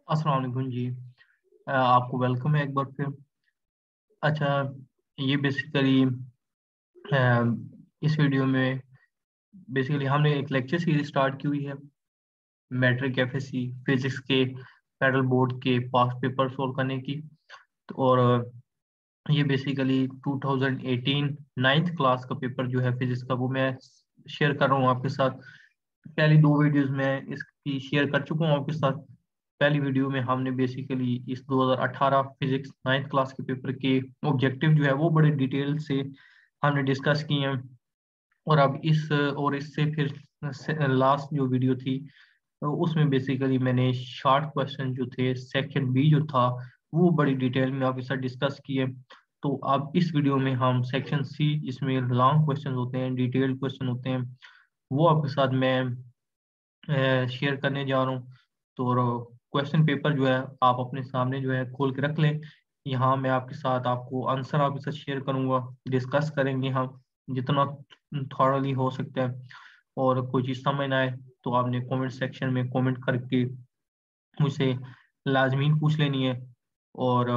अस्सलाम वालेकुम जी। आपको वेलकम है एक बार फिर। अच्छा, ये बेसिकली इस वीडियो में बेसिकली हमने एक लेक्चर सीरीज स्टार्ट की हुई है मैट्रिक एफएससी फिजिक्स के फेडरल बोर्ड के पास पेपर सोल्व करने की। और ये बेसिकली 2018 नाइन्थ क्लास का पेपर जो है फिजिक्स का, वो मैं शेयर कर रहा हूँ आपके साथ। पहली दो वीडियोस में इसकी शेयर कर चुका हूँ आपके साथ। पहली वीडियो में हमने बेसिकली इस 2018 फिजिक्स नाइन्थ क्लास के पेपर के ऑब्जेक्टिव जो है वो बड़े डिटेल से हमने डिस्कस किए हैं। और अब इससे फिर लास्ट जो वीडियो थी, तो उसमें बेसिकली मैंने शॉर्ट क्वेश्चन जो थे सेक्शन बी जो था वो बड़ी डिटेल में आपके साथ डिस्कस किए। तो अब इस वीडियो में हम सेक्शन सी, इसमें लॉन्ग क्वेश्चन होते हैं, डिटेल्ड क्वेश्चन होते हैं, वो आपके साथ मैं शेयर करने जा रहा हूँ। तो क्वेश्चन पेपर जो है आप अपने सामने जो है खोल के रख लें। यहाँ मैं आपके साथ आपको आंसर आपके साथ शेयर करूँगा, डिस्कस करेंगे हम जितना थॉरली हो सकता है। और कोई चीज़ समझ ना आए तो आपने कमेंट सेक्शन में कमेंट करके मुझसे लाजमी पूछ लेनी है। और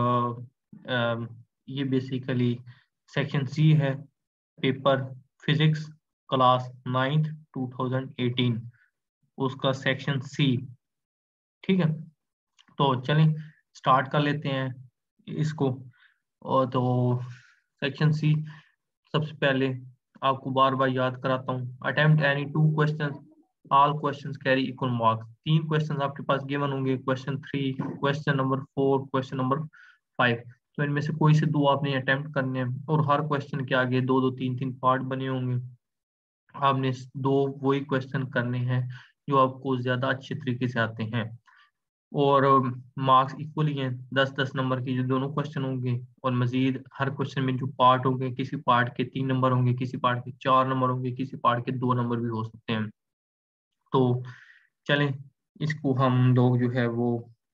ये बेसिकली सेक्शन सी है, पेपर फिजिक्स क्लास नाइन्थ 2018, उसका सेक्शन सी। ठीक है, तो चलें स्टार्ट कर लेते हैं इसको। और तो सेक्शन सी, सबसे पहले आपको बार बार याद कराता हूँ, attempt any two questions, all questions carry equal marks. तीन क्वेश्चंस आपके पास गिवन होंगे, question 3, question number 4, question number 5। तो इनमें से कोई से दो आपने अटेम्प्ट करने हैं, और हर क्वेश्चन के आगे दो दो तीन तीन पार्ट बने होंगे। आपने दो वही क्वेश्चन करने हैं जो आपको ज्यादा अच्छे तरीके से आते हैं। और मार्क्स इक्वली हैं, 10-10 नंबर के जो दोनों क्वेश्चन होंगे। और मजीद हर क्वेश्चन में जो पार्ट होंगे, किसी पार्ट के 3 नंबर होंगे, किसी पार्ट के 4 नंबर होंगे, किसी पार्ट के 2 नंबर भी हो सकते हैं। तो चलें इसको हम लोग जो है वो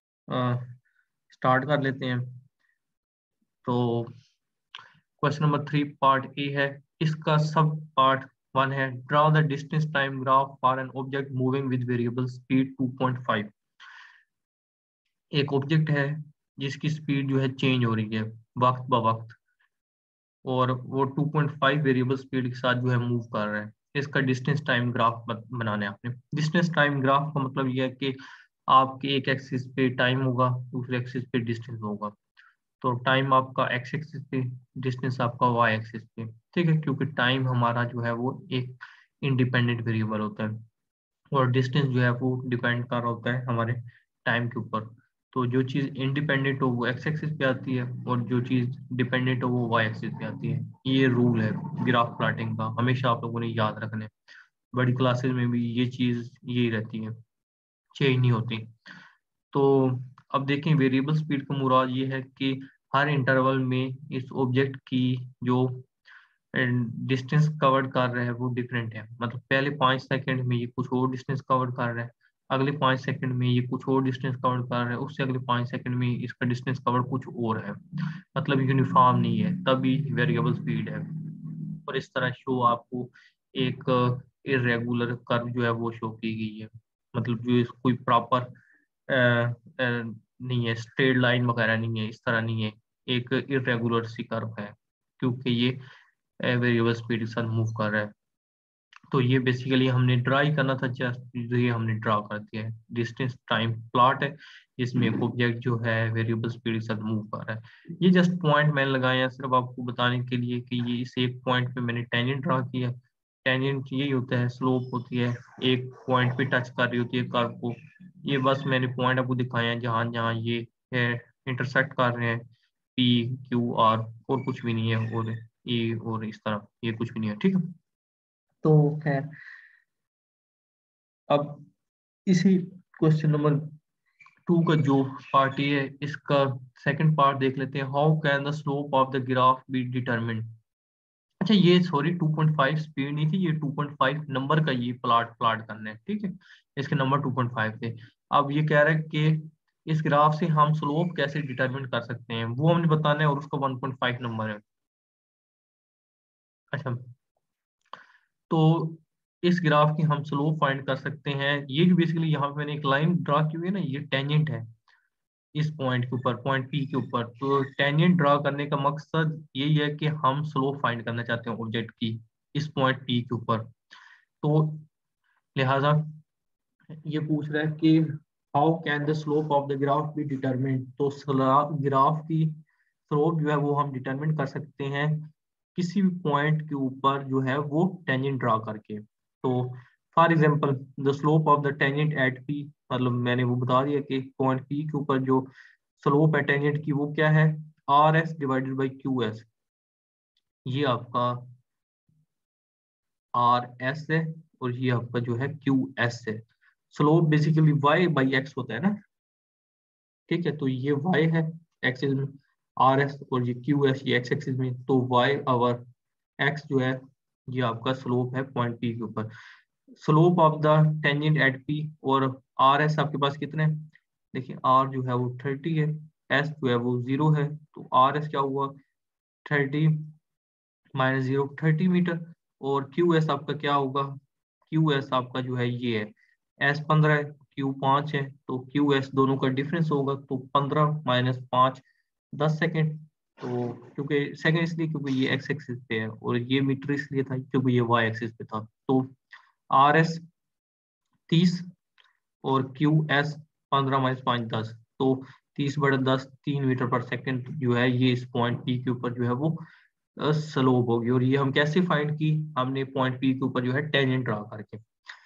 स्टार्ट कर लेते हैं। तो क्वेश्चन नंबर 3 पार्ट ए है, इसका सब पार्ट 1 है, draw the distance time graph for an object moving with variable speed 2.5। एक ऑब्जेक्ट है जिसकी स्पीड जो है चेंज हो रही है वक्त ब वक्त, और वो 2.5 वेरिएबल स्पीड के साथ जो है मूव कर रहा है। इसका डिस्टेंस टाइम ग्राफ बनाना है आपने। डिस्टेंस टाइम ग्राफ का मतलब ये है कि आपके एक एक्सिस पे टाइम होगा, दूसरे एक्सिस पे डिस्टेंस होगा। तो टाइम आपका एक्स एक्सिस पे, डिस्टेंस आपका वाई एक्सिस पे। ठीक है, क्योंकि टाइम हमारा जो है वो एक इंडिपेंडेंट वेरिएबल होता है, और डिस्टेंस जो है वो डिपेंड कर रहा होता है हमारे टाइम के ऊपर। तो जो चीज़ इंडिपेंडेंट हो वो एक्स एक्सिस पे आती है, और जो चीज़ डिपेंडेंट हो वो वाई एक्सिस पे आती है। ये रूल है ग्राफ प्लॉटिंग का, हमेशा आप लोगों ने याद रखना है। बड़ी क्लासेस में भी ये चीज़ यही रहती है, चेंज नहीं होती। तो अब देखें, वेरिएबल स्पीड का मुराद ये है कि हर इंटरवल में इस ऑब्जेक्ट की जो डिस्टेंस कवर कर रहा है वो डिफरेंट है। मतलब पहले 5 सेकंड में ये कुछ और डिस्टेंस कवर कर रहा है, अगले 5 सेकंड में ये कुछ और डिस्टेंस कवर कर रहा है, उससे अगले 5 सेकंड में इसका डिस्टेंस कवर कुछ और है। मतलब यूनिफॉर्म नहीं है, तभी वेरिएबल स्पीड है। और इस तरह शो आपको एक इरेगुलर कर्व जो है वो शो की गई है। मतलब जो कोई प्रॉपर नहीं है, स्ट्रेट लाइन वगैरह नहीं है, इस तरह नहीं है, एक इरेगुलर सी कर्व है, क्योंकि ये वेरिएबल स्पीड के साथ मूव कर रहा है। तो ये बेसिकली हमने ड्रा ही करना था, जस्ट ये हमने ड्रा कर दिया है। डिस्टेंस टाइम प्लॉट है जिसमें एक ऑब्जेक्ट जो है वेरिएबल स्पीड के साथ मूव कर रहा है। ये जस्ट पॉइंट मैंने लगाया है सिर्फ आपको बताने के लिए कि ये इस एक पॉइंट पे मैंने टेंजेंट ड्रा किया। टेंजेंट यही होता है, स्लोप होती है, एक पॉइंट पे टच कर रही होती है कर्व को। ये बस मैंने पॉइंट आपको दिखाया है जहाँ जहाँ ये इंटरसेक्ट कर रहे हैं, पी क्यू आर, और कुछ भी नहीं है। और ये और इस तरह ये कुछ भी नहीं है। ठीक है, तो खैर अब इसी क्वेश्चन नंबर 2 का जो पार्ट है इसका सेकंड पार्ट देख लेते हैं। How can the slope of the graph be determined. अच्छा, ये सॉरी 2.5 स्पीड नहीं थी, ये 2.5 नंबर का ये प्लॉट प्लॉट करना है। ठीक है, इसके नंबर 2.5 थे। अब ये कह रहा है कि इस ग्राफ से हम स्लोप कैसे डिटरमिन कर सकते हैं, वो हमने बताना है, और उसका 1.5 नंबर है। अच्छा, तो इस ग्राफ की हम स्लोप फाइंड कर सकते हैं। ये जो बेसिकली यहाँ पे मैंने एक लाइन ड्रा की हुई है ना, ये टेंजेंट है। इस पॉइंट के ऊपर, पॉइंट पी के ऊपर। तो टेंजेंट ड्रा करने का मकसद यही है कि हम स्लोप फाइंड करना चाहते हैं ऑब्जेक्ट की इस पॉइंट पी के ऊपर। तो लिहाजा ये पूछ रहा है कि how can the slope of the graph be determined. तो ग्राफ की स्लोप जो है वो हम डिटरमिन कर सकते हैं किसी भी पॉइंट के ऊपर जो है वो टेंजेंट ड्रा करके। तो for example the slope of the tangent at P, मतलब मैंने वो बता दिया कि पॉइंट पी के ऊपर जो स्लोप है टेंजेंट की वो क्या है, R S divided by Q S. ये आपका आर एस है और ये आपका जो है क्यू एस है। Slope basically Y by X होता है ना, ठीक है। तो ये वाई है एक्सिस में, आर एस, और ये क्यू एस ये एक्स एक्सिस में। तो वाई आवर एक्स जो है ये आपका स्लोप है पॉइंट पी के ऊपर। Slope of the tangent at P, और आर एस आपके पास कितने हैं? देखिए आर जो है वो 30 है, एस जो है वो 0 है। तो आर एस क्या हुआ, 30 माइनस 0 30 मीटर। और क्यू एस आपका क्या होगा, क्यू एस आपका जो है ये है एस 15 है, क्यू 5 है। तो क्यू एस दोनों का डिफरेंस होगा, तो 15 माइनस 5 10 सेकेंड। तो क्योंकि सेकेंड इसलिए क्योंकि ये एक्स एक्सिस पे है, और ये मीटर इसलिए था क्योंकि ये वाई एक्सिस पे था। तो आर एस 30 और क्यू एस 15 - 5 10। तो 30/10 3 मीटर पर सेकेंड जो है ये इस पॉइंट पी के ऊपर जो है वो स्लोप होगी। और ये हम कैसे फाइंड की, हमने पॉइंट पी के ऊपर जो है टेंजेंट ड्रा करके।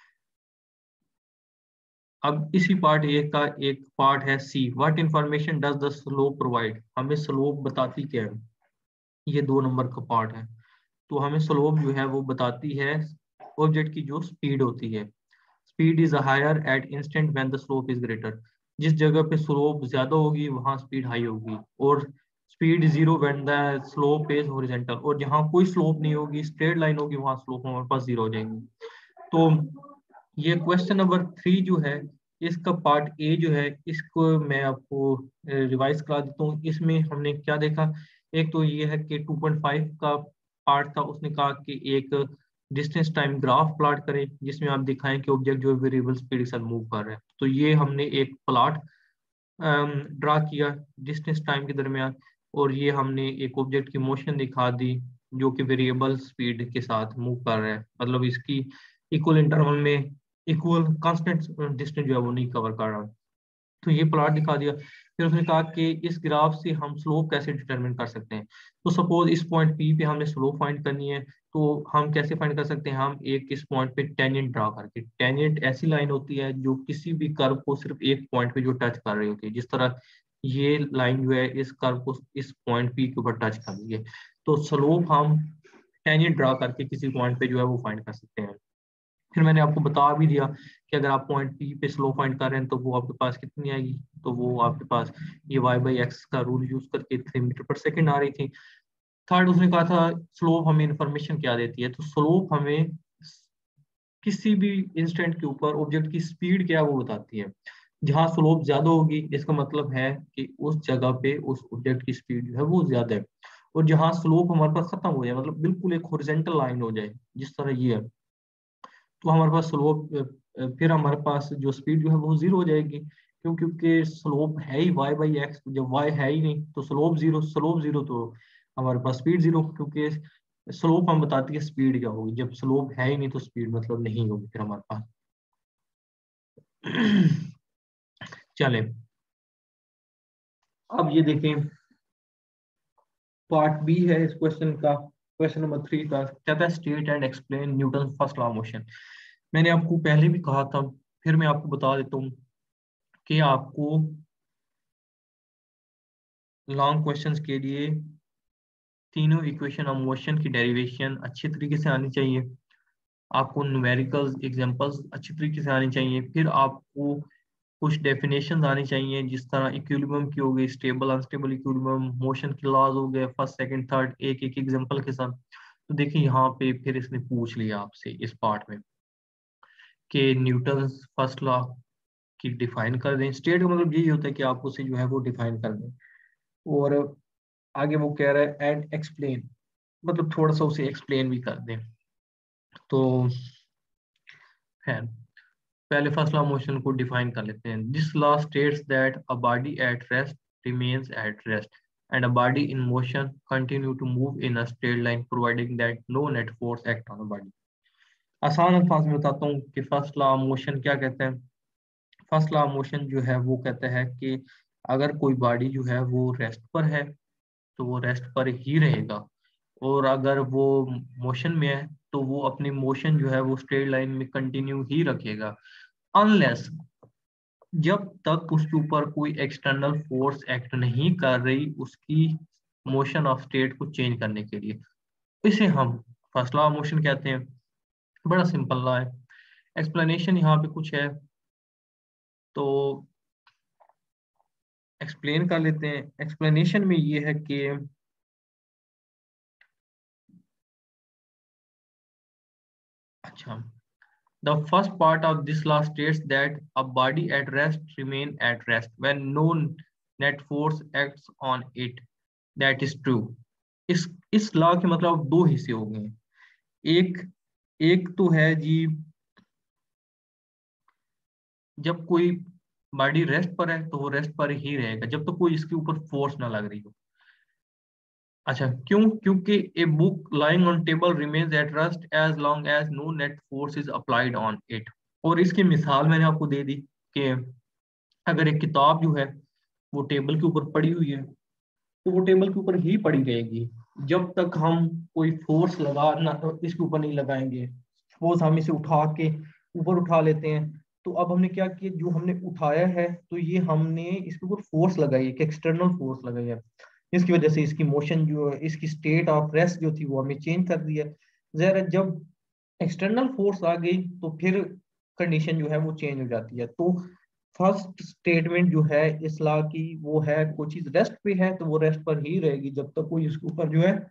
अब इसी पार्ट ए का एक पार्ट है C, what information does the slope provide. हमें स्लोप बताती क्या है, ये 2 नंबर का पार्ट है। तो हमें स्लोप जो है वो बताती है ऑब्जेक्ट की जो स्पीड होती है। Speed is higher at instant when the slope is greater. जिस जगह पे स्लोप ज्यादा होगी वहां स्पीड हाई होगी। और speed 0 when the slope is horizontal, और जहां कोई स्लोप नहीं होगी स्ट्रेट लाइन होगी वहां स्लोप हमारे पास 0 हो जाएगी। तो ये क्वेश्चन नंबर 3 जो है इसका पार्ट ए जो है इसको मैं आपको रिवाइज करा देता हूँ। इसमें हमने क्या देखा, एक तो ये है कि 2.5 का पार्ट था, उसने कहा कि एक डिस्टेंस टाइम ग्राफ प्लॉट करें जिसमें आप दिखाएं कि ऑब्जेक्ट जो है वेरिएबल स्पीड के साथ मूव कर रहा है। तो ये हमने एक प्लॉट ड्रा किया डिस्टेंस टाइम के दरमियान, और ये हमने एक ऑब्जेक्ट की मोशन दिखा दी जो कि वेरिएबल स्पीड के साथ मूव कर रहा है, मतलब इसकी इक्वल इंटरवल में इक्वल कांस्टेंट डिस्टेंस जो है वो नहीं कवर कर रहा। तो ये प्लॉट दिखा दिया। फिर उसने कहा कि इस ग्राफ से हम स्लोप कैसे डिटरमिन कर सकते हैं। तो सपोज इस पॉइंट पी पे हमने स्लोप फाइंड करनी है, तो हम कैसे फाइंड कर सकते हैं, हम एक इस पॉइंट पे टेंजेंट ड्रा करके। टेंजेंट ऐसी लाइन होती है जो किसी भी कर्व को सिर्फ एक पॉइंट पे जो टच कर रही होती है, जिस तरह ये लाइन जो है इस कर्व को इस पॉइंट पी के ऊपर टच कर रही है। तो स्लोप हम टेंजेंट ड्रा करके किसी पॉइंट पे जो है वो फाइंड कर सकते हैं। फिर मैंने आपको बता भी दिया कि अगर आप पॉइंट पी पे स्लो फाइंड कर रहे हैं तो वो आपके पास कितनी आएगी, तो वो आपके पास ये वाई बाई एक्स का रूल यूज करके 3 मीटर पर सेकेंड आ रही थी। थर्ड उसने कहा था स्लोप हमें इंफॉर्मेशन क्या देती है, तो स्लोप हमें किसी भी इंस्टेंट के ऊपर ऑब्जेक्ट की स्पीड क्या है वो बताती है। जहाँ स्लोप ज्यादा होगी इसका मतलब है कि उस जगह पे उस ऑब्जेक्ट की स्पीड जो है वो ज्यादा है। और जहाँ स्लोप हमारे पास खत्म हो जाए, मतलब बिल्कुल एक हॉरिजॉन्टल लाइन हो जाए जिस तरह ये है, तो हमारे पास स्लोप फिर हमारे पास जो स्पीड जो है वो 0 हो जाएगी। क्योंकि स्लोप है ही y बाई एक्स, जब y है ही नहीं तो स्लोप 0, स्लोप 0 तो हमारे पास स्पीड 0। क्योंकि स्लोप हम बताती है स्पीड क्या होगी, जब स्लोप है ही नहीं तो स्पीड मतलब नहीं होगी फिर हमारे पास। चले अब ये देखें, पार्ट बी है इस क्वेश्चन का, क्वेश्चन नंबर 3 का। कहता है state and explain Newton first law motion. मैंने आपको पहले भी कहा था, फिर मैं आपको बता देता हूँ कि आपको लॉन्ग क्वेश्चंस के लिए तीनों इक्वेशन ऑफ मोशन की डेरिवेशन अच्छी तरीके से आनी चाहिए। आपको न्यूमेरिकल एग्जांपल्स अच्छी तरीके से आनी चाहिए। फिर आपको कुछ डेफिनेशंस आनी चाहिए, जिस तरह इक्विलिब्रियम की हो गई, स्टेबल अनस्टेबल इक्विलिब्रियम, मोशन के लॉज हो गए, फर्स्ट सेकंड थर्ड, एक एक एग्जांपल के साथ। तो देखिए यहाँ पे फिर इसने पूछ लिया आपसे इस पार्ट में कि न्यूटन फर्स्ट लॉ की डिफाइन कर दें। स्टेट का मतलब यही होता है कि आप उसे जो है वो डिफाइन कर दें। और आगे वो कह रहा है एंड एक्सप्लेन, मतलब थोड़ा सा उसे एक्सप्लेन भी कर दें। तो है पहले फर्स्ट लॉ मोशन को डिफाइन कर लेते हैं। This law states that a body at rest remains at rest and a body in motion continue to move in a straight line providing that no net force act on a body। आसान अल्फाज में बताता हूँ कि first law motion क्या कहते हैं। First law motion जो है वो कहता है कि अगर कोई बॉडी जो है वो रेस्ट पर है तो वो रेस्ट पर ही रहेगा, और अगर वो मोशन में है तो वो अपनी मोशन जो है वो स्ट्रेट लाइन में कंटिन्यू ही रखेगा, अनलेस जब तक उसके ऊपर कोई एक्सटर्नल फोर्स एक्ट नहीं कर रही उसकी मोशन ऑफ स्टेट को चेंज करने के लिए। इसे हम फर्स्ट लॉ ऑफ मोशन कहते हैं। बड़ा सिंपल लॉ है। एक्सप्लेनेशन यहाँ पे कुछ है तो एक्सप्लेन कर लेते हैं। एक्सप्लेनेशन में ये है कि अच्छा, the first part of this law states that a body at rest remain at rest when no net force acts on it। That is true। इस लॉ के मतलब दो हिस्से हो गए। एक एक तो है जी, जब कोई बॉडी रेस्ट पर है तो वो रेस्ट पर ही रहेगा जब तक तो कोई इसके ऊपर फोर्स ना लग रही हो। अच्छा, क्यों? क्योंकि a book lying on table remains at rest as long as no net force is applied on it. और इसकी मिसाल मैंने आपको दे दी कि अगर एक किताब जो है वो टेबल के ऊपर पड़ी हुई है तो वो टेबल के ऊपर ही पड़ी रहेगी जब तक हम कोई फोर्स लगा ना इसके ऊपर नहीं लगाएंगे। सपोज हम इसे उठा के ऊपर उठा लेते हैं, तो अब हमने क्या किया, जो हमने उठाया है तो ये हमने इसके ऊपर फोर्स लगाई है, एक्सटर्नल फोर्स लगाई है। इसकी वजह से इसकी मोशन जो है, इसकी स्टेट ऑफ रेस्ट जो थी वो हमें चेंज कर दी है। जरा जब एक्सटर्नल फोर्स आ गई तो फिर कंडीशन जो है वो चेंज हो जाती है। तो फर्स्ट स्टेटमेंट जो है इस लॉ की वो है, कोई चीज रेस्ट पे है तो वो रेस्ट पर ही रहेगी जब तक कोई उसके ऊपर जो है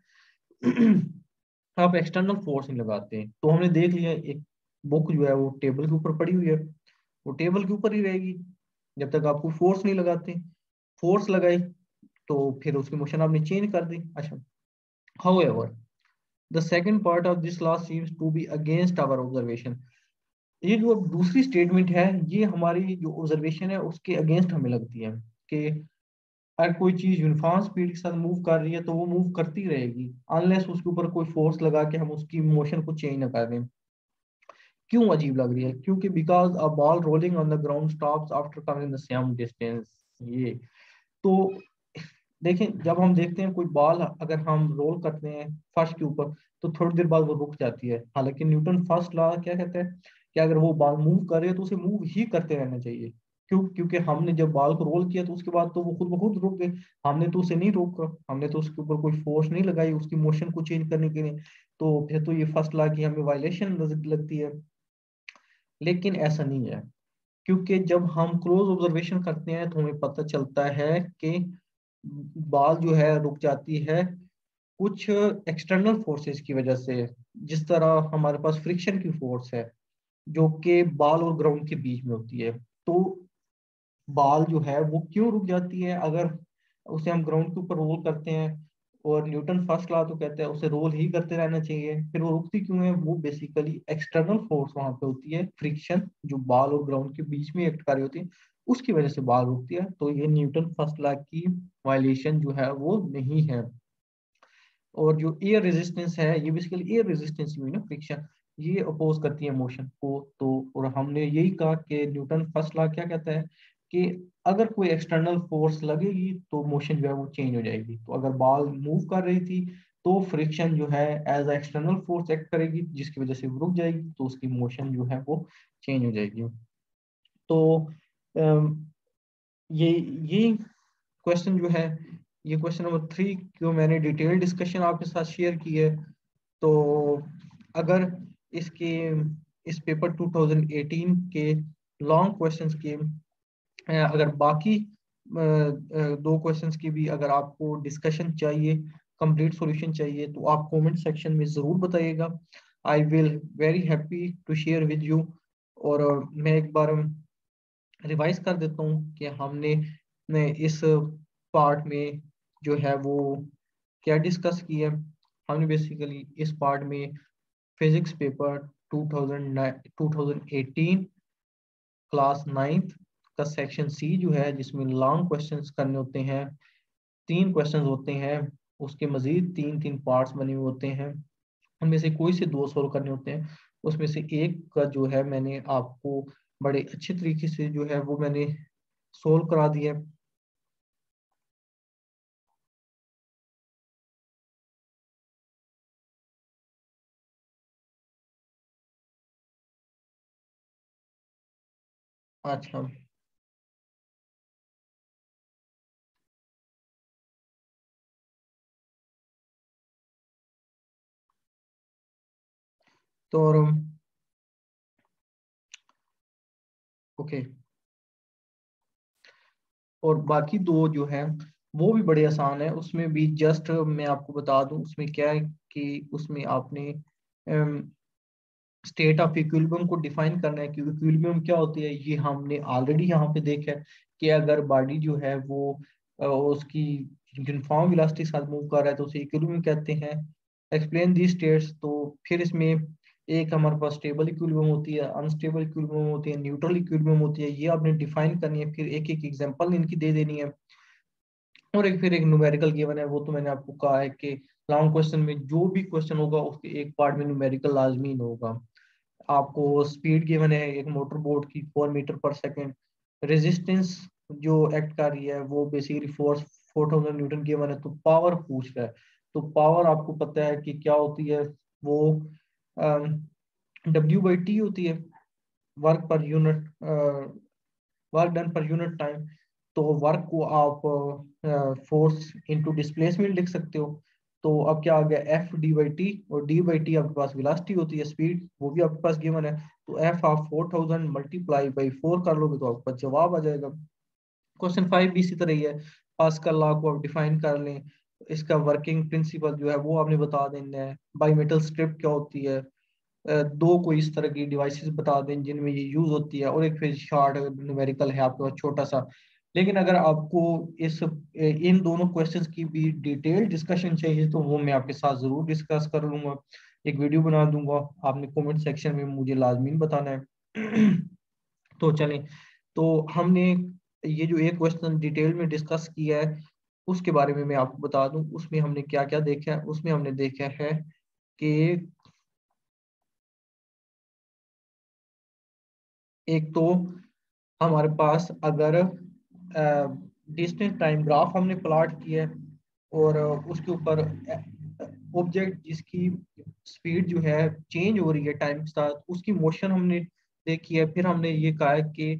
आप एक्सटर्नल फोर्स नहीं लगाते हैं। तो हमने देख लिया, एक बुक जो है वो टेबल के ऊपर पड़ी हुई है, वो टेबल के ऊपर ही रहेगी जब तक आपको फोर्स नहीं लगाते। फोर्स लगाई तो फिर उसकी मोशन आपने चेंज कर दी। अच्छा, however the second part of this law seems to be against our observation. ये जो अब दूसरी स्टेटमेंट है ये हमारी जो ऑब्जर्वेशन है उसके अगेंस्ट हमें लगती है कि अगर कोई चीज यूनिफॉर्म स्पीड के साथ मूव कर रही है तो वो मूव करती रहेगी अनलेस उसके ऊपर कोई फोर्स लगा के हम उसकी मोशन को चेंज ना कर दें। क्यों अजीब लग रही है? क्योंकि because a ball rolling on the ground stops after covering the same distance. ये तो देखें, जब हम देखते हैं कोई बॉल अगर हम रोल करते हैं फर्श के ऊपर तो थोड़ी देर बाद वो रुक जाती है। हालांकि न्यूटन फर्स्ट लॉ क्या कहता है कि अगर वो बॉल मूव कर रही है तो उसे मूव ही करते रहना चाहिए। क्यों? क्योंकि हमने जब बॉल को रोल किया तो उसके बाद तो वो खुद ब खुद रुक गई। हमने तो उसे नहीं रोका, हमने तो उसके ऊपर कोई फोर्स नहीं लगाई उसकी मोशन को चेंज करने के लिए। तो फिर तो ये फर्स्ट लॉ की हमें वायलेशन लगती है। लेकिन ऐसा नहीं है, क्योंकि जब हम क्लोज ऑब्जर्वेशन करते हैं तो हमें पता चलता है कि बॉल जो है रुक जाती है कुछ एक्सटर्नल फोर्सेस की वजह से। जिस तरह हमारे पास फ्रिक्शन की फोर्स है जो कि बॉल और ग्राउंड के बीच में होती है, तो बॉल जो है वो क्यों रुक जाती है अगर उसे हम ग्राउंड के ऊपर रोल करते हैं। और न्यूटन फर्स्ट लॉ तो कहता है उसे रोल ही करते रहना चाहिए। फिर वो रुकती क्यों है? वो बेसिकली एक्सटर्नल फोर्स वहां पे होती है, फ्रिक्शन जो बॉल और ग्राउंड के बीच में एक्ट कर रही होती है, उसकी वजह से बॉल रुकती है। तो ये न्यूटन फर्स्ट लॉ की वायलेशन जो है वो नहीं है। और जो एयर रेजिस्टेंस है ये बेसिकली एयर रेजिस्टेंस हुई ना, फ्रिक्शन, ये अपोज करती है मोशन को। तो और हमने यही कहा कि न्यूटन फर्स्ट लॉ क्या कहता है कि अगर कोई एक्सटर्नल फोर्स लगेगी तो मोशन जो है वो चेंज हो जाएगी। तो अगर बॉल मूव कर रही थी तो फ्रिक्शन जो है एज एक्सटर्नल फोर्स एक्ट करेगी जिसकी वजह से वो रुक जाएगी, तो उसकी मोशन जो है वो चेंज हो जाएगी। तो अम, ये क्वेश्चन जो है, ये क्वेश्चन नंबर 3 जो मैंने डिटेल डिस्कशन आपके साथ शेयर की है। तो अगर इसके इस पेपर 2018 के लॉन्ग क्वेश्चंस के अगर बाकी दो क्वेश्चंस की भी अगर आपको डिस्कशन चाहिए, कंप्लीट सॉल्यूशन चाहिए, तो आप कमेंट सेक्शन में ज़रूर बताइएगा। I will very happy to share with you. और मैं एक बार रिवाइज कर देता हूँ कि हमने इस पार्ट में जो है वो क्या डिस्कस किया। हमने बेसिकली इस पार्ट में फिजिक्स पेपर 2018 क्लास 9th का सेक्शन सी जो है, जिसमें लॉन्ग क्वेश्चंस करने होते हैं, 3 क्वेश्चंस होते हैं, उसके मजीद 3-3 पार्ट्स बने हुए होते हैं, उनमें से कोई से 2 सोल्व करने होते हैं। उसमें से एक का जो है मैंने आपको बड़े अच्छे तरीके से जो है वो मैंने सोल्व करा दिया। अच्छा, तो ओके, और बाकी 2 जो है वो भी बड़े आसान है। उसमें भी जस्ट मैं आपको बता दूं, उसमें क्या है कि उसमें आपने स्टेट ऑफ इक्विलिब्रियम को डिफाइन करना है कि इक्विलिब्रियम क्या होती है। ये हमने ऑलरेडी यहाँ पे देखा है कि अगर बॉडी जो है वो उसकी यूनिफॉर्म वेलोसिटी के साथ मूव कर रहा है तो उसे इक्विलिब्रियम कहते हैं। एक्सप्लेन दी स्टेट्स, तो फिर इसमें एक हमारे पास स्टेबल इक्विलिब्रियम होती है, अनस्टेबल इक्विलिब्रियम होती है, न्यूट्रल इक्विलिब्रियम होती है। ये आपने डिफाइन करनी है, फिर एक एक एग्जांपल इनकी दे देनी है। और एक फिर एक न्यूमेरिकल गिवन है, वो तो मैंने आपको कहा है कि लॉन्ग क्वेश्चन में जो भी क्वेश्चन होगा उसके एक पार्ट में न्यूमेरिकल लाजमी होगा। आपको स्पीड गिवन है एक मोटर बोट की 4 मीटर पर सेकेंड। रेजिस्टेंस जो एक्ट कर रही है वो बेसिकली फोर्स 4000 न्यूटन गिवन है। तो पावर पूछ रहा है, तो पावर आपको पता है कि क्या होती है, वो W/T होती है, work per unit, work done per unit time. तो वर्क को आप फोर्स इंटू डिस्प्लेसमेंट लिख सकते हो। तो अब क्या आ गया, F/D/T, और D/T आपके पास वेलोसिटी होती है, स्पीड, वो भी आपके पास गिवन है। तो F आप 4000 मल्टीप्लाई बाई 4 कर लोगे तो आपका जवाब आ जाएगा। क्वेश्चन 5 भी इसी तरह ही है। पास्कल लॉ को आप डिफाइन कर लें, इसका वर्किंग प्रिंसिपल जो है वो आपने बता देना है। बाईमेटल स्ट्रिप क्या होती है, 2 कोई इस तरह की डिवाइसेस बता दें जिनमें ये यूज होती है, और एक फिर शार्ट न्यूमेरिकल है आपके पास छोटा सा। लेकिन अगर आपको इस इन दोनों क्वेश्चंस की भी डिटेल डिस्कशन चाहिए तो वो मैं आपके साथ जरूर डिस्कस कर लूंगा, एक वीडियो बना दूंगा। आपने कमेंट सेक्शन में मुझे लाजमी बताना है। तो चलें, तो हमने ये जो एक क्वेश्चन डिटेल में डिस्कस किया है उसके बारे में मैं आपको बता दूं, उसमें हमने क्या क्या देखा है। उसमें हमने देखा है कि एक तो हमारे पास अगर डिस्टेंस टाइम ग्राफ हमने प्लॉट किया है, और उसके ऊपर ऑब्जेक्ट जिसकी स्पीड जो है चेंज हो रही है टाइम के साथ, उसकी मोशन हमने देखी है। फिर हमने ये कहा है कि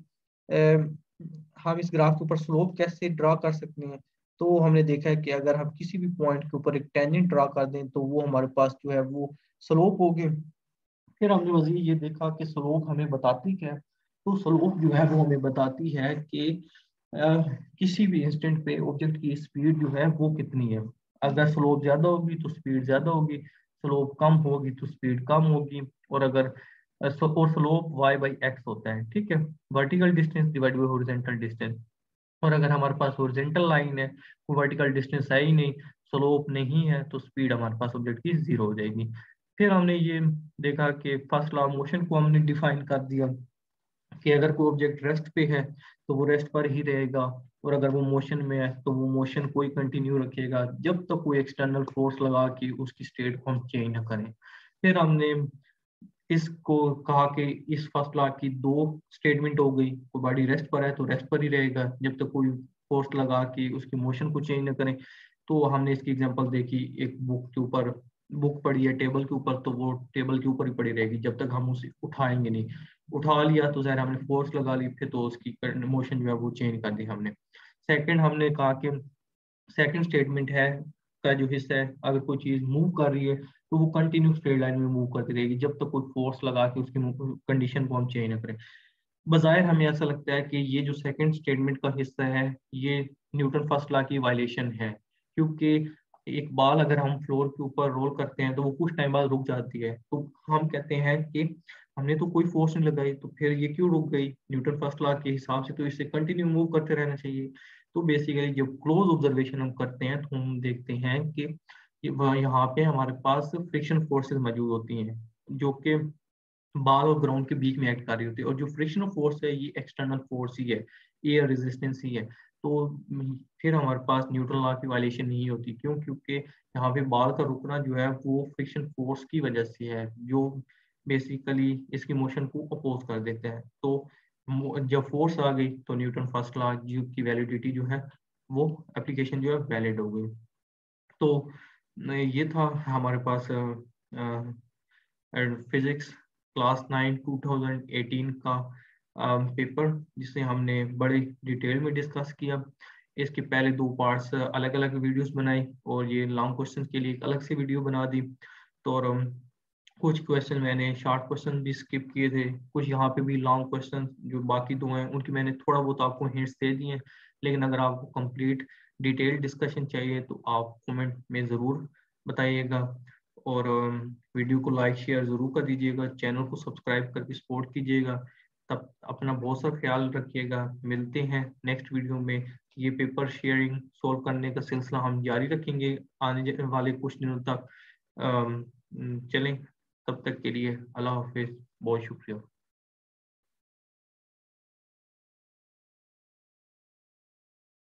हम इस ग्राफ के ऊपर स्लोप कैसे ड्रा कर सकते हैं। तो हमने देखा है कि अगर हम किसी भी पॉइंट के ऊपर एक टेंजेंट ड्रा कर दें तो वो हमारे पास जो है वो स्लोप होगी। फिर हमने मजीद ये देखा कि स्लोप हमें बताती क्या है। तो स्लोप जो है वो हमें बताती है कि किसी भी इंस्टेंट पे ऑब्जेक्ट की स्पीड जो है वो कितनी है। अगर स्लोप ज्यादा होगी तो स्पीड ज्यादा होगी, स्लोप कम होगी तो स्पीड कम होगी। और अगर और स्लोप y/x होता है, ठीक है, vertical distance divide by horizontal distance. और अगर हमारे पास हॉरिजॉन्टल लाइन है, कोई वर्टिकल डिस्टेंस है ही नहीं, स्लोप नहीं है, तो स्पीड हमारे पास ऑब्जेक्ट की जीरो हो जाएगी। फिर हमने ये देखा कि फर्स्ट लॉ ऑफ मोशन को हमने डिफाइन कर दिया कि अगर कोई ऑब्जेक्ट रेस्ट पे है तो वो रेस्ट पर ही रहेगा, और अगर वो मोशन में है तो वो मोशन को ही कंटिन्यू रखेगा जब तक कोई एक्सटर्नल फोर्स लगा के उसकी स्टेट को हम चेंज ना करें। फिर हमने इसको कहा कि इस फर्स्ट लॉ की 2 स्टेटमेंट हो गई, कोई बॉडी रेस्ट पर है तो रेस्ट पर ही रहेगा जब तक कोई फोर्स लगा के उसकी मोशन को चेंज ना करें। तो हमने इसकी एग्जांपल देखी, एक बुक के ऊपर, बुक पड़ी है टेबल के ऊपर, तो वो टेबल के ऊपर ही पड़ी रहेगी जब तक हम उसे उठाएंगे नहीं। उठा लिया तो जहर हमने फोर्स लगा ली, फिर तो उसकी मोशन जो है वो चेंज कर दी हमने। सेकंड हमने कहा कि सेकंड स्टेटमेंट है का जो हिस्सा है, अगर कोई चीज मूव कर रही है तो वो कंटिन्यू स्ट्रेट लाइन में मूव करती रहेगी जब तक कोई फोर्स लगा के उसकी कंडीशन को हम चेंज ना करें। बजाय हमें ऐसा लगता है कि ये जो सेकंड स्टेटमेंट का हिस्सा है ये न्यूटन फर्स्ट लॉ की वायलेशन है, क्योंकि एक बॉल अगर हम फ्लोर के ऊपर रोल करते हैं तो वो कुछ टाइम बाद रुक जाती है। तो हम कहते हैं कि हमने तो कोई फोर्स नहीं लगाई, तो फिर ये क्यों रुक गई। न्यूटन फर्स्ट लॉ के हिसाब से तो इसे कंटिन्यू मूव करते रहना चाहिए। तो बेसिकली जब क्लोज ऑब्जर्वेशन हम करते हैं तो हम देखते हैं कि यहाँ पे हमारे पास फ्रिक्शन फोर्सेस मौजूद होती हैं, जो कि बाल और ग्राउंड के बीच में एक्ट कर रही होती है, और जो फ्रिक्शनल फोर्स है ये एक्सटर्नल फोर्स ही है, एयर रेजिस्टेंस ही है। तो फिर हमारे पास न्यूटन लॉ की वायलेशन नहीं होती। क्यों? क्योंकि यहाँ पे बाल का रुकना जो है वो फ्रिक्शन फोर्स की वजह से है, जो बेसिकली इसकी मोशन को अपोज कर देते हैं। तो जब फोर्स आ गई तो न्यूटन फर्स्ट लॉ की वैलिडिटी जो है वो एप्लीकेशन जो है वैलिड हो गई। तो ये था हमारे पास फिजिक्स क्लास 9 2018 का पेपर, जिसे हमने बड़े डिटेल में डिस्कस किया। इसके पहले 2 पार्ट्स अलग अलग वीडियोस बनाई, और ये लॉन्ग क्वेश्चन के लिए एक अलग से वीडियो बना दी। तो और कुछ क्वेश्चन मैंने शॉर्ट क्वेश्चन भी स्किप किए थे, कुछ यहाँ पे भी लॉन्ग क्वेश्चन जो बाकी 2 हैं उनकी मैंने थोड़ा बहुत आपको हिंट्स दे दिए। लेकिन अगर आपको कंप्लीट डिटेल डिस्कशन चाहिए तो आप कमेंट में ज़रूर बताइएगा, और वीडियो को लाइक शेयर ज़रूर कर दीजिएगा, चैनल को सब्सक्राइब करके सपोर्ट कीजिएगा। तब अपना बहुत सा ख्याल रखिएगा। मिलते हैं नेक्स्ट वीडियो में। ये पेपर शेयरिंग सोल्व करने का सिलसिला हम जारी रखेंगे आने वाले कुछ दिनों तक। चलें, तब तक के लिए अल्लाह हाफिज़, बहुत शुक्रिया।